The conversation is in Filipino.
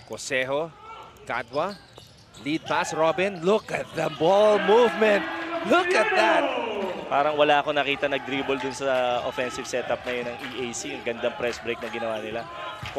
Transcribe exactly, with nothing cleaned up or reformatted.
Cosejo, Gadwa, lead pass, Robin. Look at the ball movement. Look at that. Parang wala ako nakita nag-dribble dun sa offensive setup na yun ng E A C. Yung gandang press break na ginawa nila.